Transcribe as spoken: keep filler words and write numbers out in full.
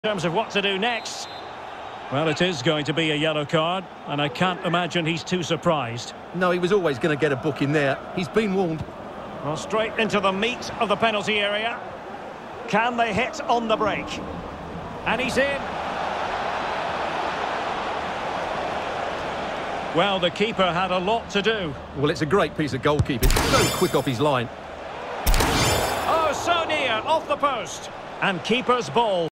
In terms of what to do next. Well, it is going to be a yellow card, and I can't imagine he's too surprised. No, he was always going to get a booking there. He's been warned. Well, straight into the meat of the penalty area. Can they hit on the break? And he's in. Well, the keeper had a lot to do. Well, it's a great piece of goalkeeping. So quick off his line. Oh, so near, off the post. And keeper's ball.